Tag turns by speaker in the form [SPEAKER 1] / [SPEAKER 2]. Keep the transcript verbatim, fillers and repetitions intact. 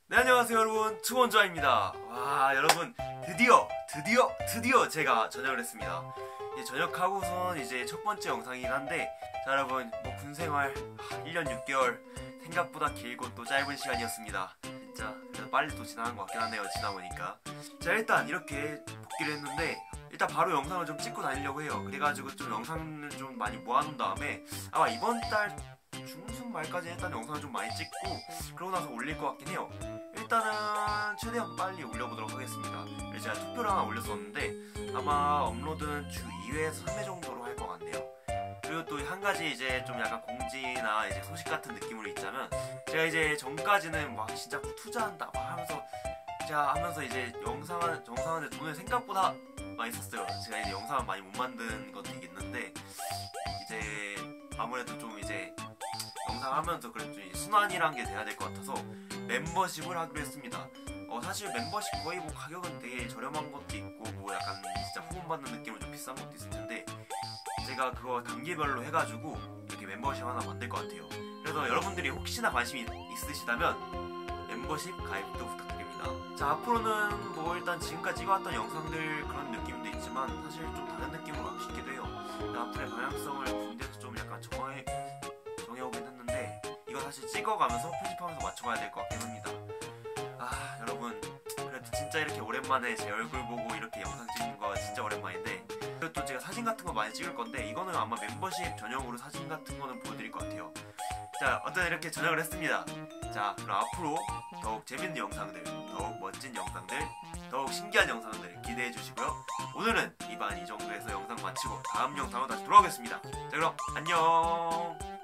[SPEAKER 1] 네, 안녕하세요 여러분, 투원자입니다. 와, 여러분, 드디어 드디어 드디어 제가 전역을 했습니다. 이제 전역하고선 이제 첫 번째 영상이긴 한데, 자 여러분, 뭐 군생활 일 년 육 개월 생각보다 길고 또 짧은 시간이었습니다. 진짜 그래도 빨리 또 지나간 것 같긴 하네요, 지나보니까. 자, 일단 이렇게 복귀를 했는데 일단 바로 영상을 좀 찍고 다니려고 해요. 그래가지고 좀 영상을 좀 많이 모아놓은 다음에 아마 이번 달 중순 말까지 일단 영상을 좀 많이 찍고 그러고 나서 올릴 것 같긴 해요. 일단은 최대한 빨리 올려보도록 하겠습니다. 제가 투표를 하나 올렸었는데 아마 업로드는 주 이 회에서 삼 회 정도로 할 것 같네요. 그리고 또 한 가지 이제 좀 약간 공지나 이제 소식 같은 느낌으로 있자면, 제가 이제 전까지는 막 진짜 투자한다 막 하면서 제가 하면서 이제 영상을 영상하는데 돈을 생각보다 많이 썼어요. 제가 이제 영상을 많이 못 만든 것도 있는데, 이제 아무래도 좀 이제 영상 하면서 그래도 좀 순환이란 게 돼야 될 것 같아서 멤버십을 하기로 했습니다. 어, 사실 멤버십 거의 뭐 가격은 되게 저렴한 것도 있고 뭐 약간 진짜 후원받는 느낌으로 좀 비싼 것도 있을 텐데, 제가 그거 단계별로 해가지고 이렇게 멤버십 하나 만들 것 같아요. 그래서 여러분들이 혹시나 관심이 있으시다면 멤버십 가입도 부탁드립니다. 자, 앞으로는 뭐 일단 지금까지 찍어왔던 영상들 그런 느낌도 있지만 사실 좀 다른 느낌으로 하고 싶기도 해요. 앞으로의 방향성을 군대에서 좀 약간 정해, 정해오긴 했는데 이거 사실 찍어가면서 편집하면서 맞춰가야 될 것 같긴 합니다. 아, 여러분, 그래도 진짜 이렇게 오랜만에 제 얼굴 보고 이렇게 영상 찍는 거 진짜 오랜만인데, 그리고 또 제가 사진 같은 거 많이 찍을 건데 이거는 아마 멤버십 전용으로 사진 같은 거는 보여드릴 것 같아요. 자, 어떤 이렇게 전역을 했습니다. 자, 그럼 앞으로 더욱 재밌는 영상들, 더욱 멋진 영상들, 더욱 신기한 영상들 기대해 주시고요. 오늘은 이반 이 정도에서 영상 마치고 다음 영상으로 다시 돌아오겠습니다. 자, 그럼 안녕.